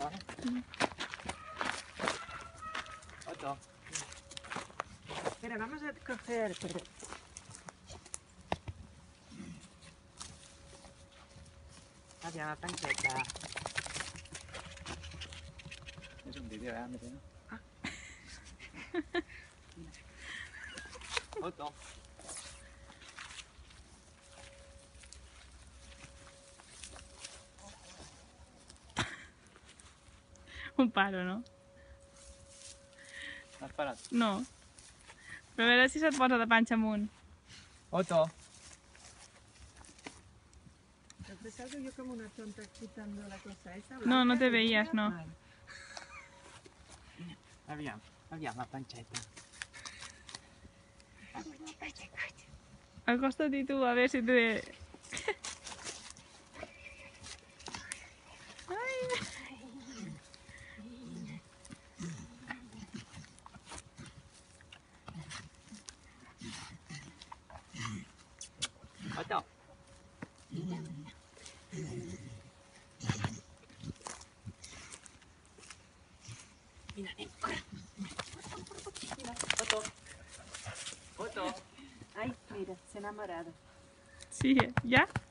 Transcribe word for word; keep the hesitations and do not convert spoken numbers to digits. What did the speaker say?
¿vale? Otto. Espera, vamos a coger... Perdón. Abbiamo la pancetta. Es un vídeo, ¿eh? ¿no? Ah. Otto. Un palo, no? Has parat? No. Però a veure si se't posa de panxa amunt. Otto. Te salgo yo como una tonta quitando la cosa esa. No, no te veías, no. Vale. Abbiamo, abbiamo la pancetta. Acóstate tú a ver si te... Otto. Mira, ven, corre. Otto. Otto. Ay, mira, se ha enamorado. Sí, ¿ya?